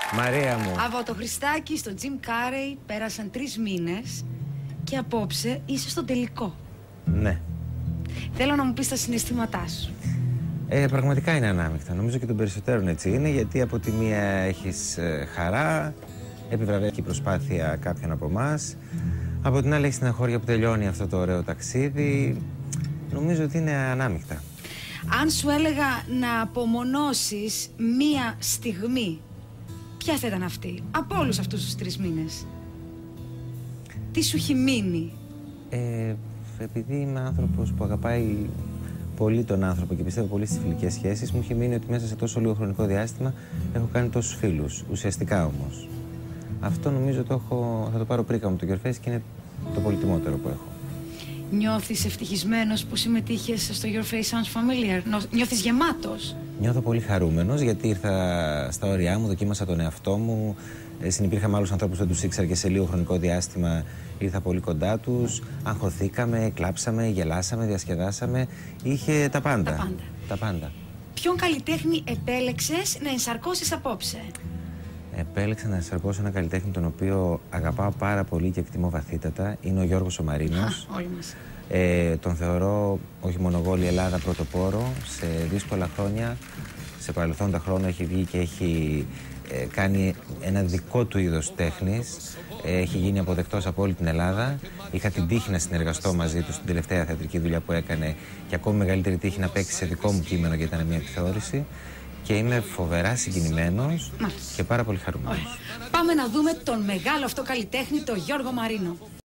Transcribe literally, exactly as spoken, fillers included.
Μαρία μου. Από το Χριστάκι στο Jim Carrey πέρασαν τρεις μήνες και απόψε είσαι στο τελικό. Ναι. Θέλω να μου πεις τα συναισθήματά σου. Ε, πραγματικά είναι ανάμεικτα. Νομίζω και των περισσότερων έτσι είναι, γιατί από τη μία έχεις ε, χαρά, επιβραβεύει η προσπάθεια κάποιον από εμάς. Από την άλλη έχεις στεναχώρια που τελειώνει αυτό το ωραίο ταξίδι. Νομίζω ότι είναι ανάμεικτα. Αν σου έλεγα να απομονώσεις μία στιγμή, ποια θα ήταν αυτή, από όλους αυτούς τους τρεις μήνες? Τι σου έχει μείνει? Ε, επειδή είμαι άνθρωπος που αγαπάει πολύ τον άνθρωπο και πιστεύω πολύ στις φιλικές σχέσεις, μου έχει μείνει ότι μέσα σε τόσο λίγο χρονικό διάστημα έχω κάνει τόσους φίλους, ουσιαστικά όμως. Αυτό νομίζω το έχω, θα το πάρω πρίκα μου το Your Face και είναι το πολυτιμότερο που έχω. Νιώθεις ευτυχισμένος που συμμετείχες στο Your Face Sounds Familiar? Νιώθεις γεμάτος? Νιώθω πολύ χαρούμενος γιατί ήρθα στα όρια μου, δοκίμασα τον εαυτό μου. Συνυπήρχα με άλλους ανθρώπους που δεν τους ήξερα και σε λίγο χρονικό διάστημα ήρθα πολύ κοντά τους. Αγχωθήκαμε, κλάψαμε, γελάσαμε, διασκεδάσαμε. Είχε τα πάντα. Τα πάντα. Τα πάντα. Ποιον καλλιτέχνη επέλεξες να ενσαρκώσεις απόψε? Επέλεξα να ενσαρκώσω ένα καλλιτέχνη τον οποίο αγαπάω πάρα πολύ και εκτιμώ βαθύτατα. Είναι ο Γιώργος ο Μαρίνος. Α, όλοι μας. Ε, τον θεωρώ όχι μόνο εγώ, η Ελλάδα πρωτοπόρο σε δύσκολα χρόνια. Σε παρελθόντα χρόνια έχει βγει και έχει ε, κάνει ένα δικό του είδος τέχνης. Ε, έχει γίνει αποδεκτός από όλη την Ελλάδα. Είχα την τύχη να συνεργαστώ μαζί του στην τελευταία θεατρική δουλειά που έκανε και ακόμη μεγαλύτερη τύχη να παίξει σε δικό μου κείμενο γιατί ήταν μια επιθεώρηση. Και είμαι φοβερά συγκινημένος και πάρα πολύ χαρούμενος. Πάμε να δούμε τον μεγάλο αυτό καλλιτέχνη, τον Γιώργο Μαρίνο.